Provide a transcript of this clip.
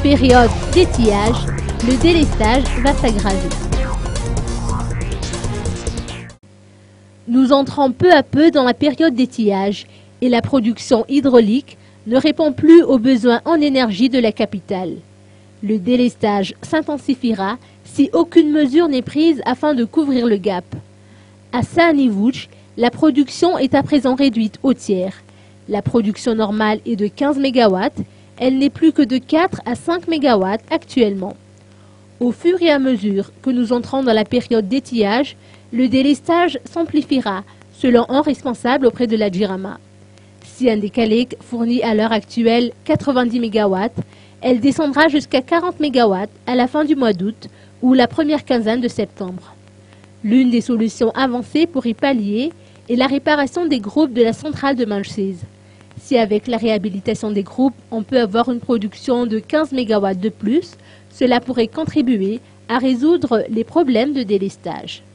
période d'étiage, le délestage va s'aggraver. Nous entrons peu à peu dans la période d'étiage et la production hydraulique ne répond plus aux besoins en énergie de la capitale. Le délestage s'intensifiera si aucune mesure n'est prise afin de couvrir le gap. À Saanich, la production est à présent réduite au tiers. La production normale est de 15 MW, elle n'est plus que de 4 à 5 MW actuellement. Au fur et à mesure que nous entrons dans la période d'étiage, le délestage s'amplifiera, selon un responsable auprès de la JIRAMA. Si un décalé fournit à l'heure actuelle 90 MW, elle descendra jusqu'à 40 MW à la fin du mois d'août ou la première quinzaine de septembre. L'une des solutions avancées pour y pallier est la réparation des groupes de la centrale de Manchese. Si avec la réhabilitation des groupes, on peut avoir une production de 15 MW de plus, cela pourrait contribuer à résoudre les problèmes de délestage.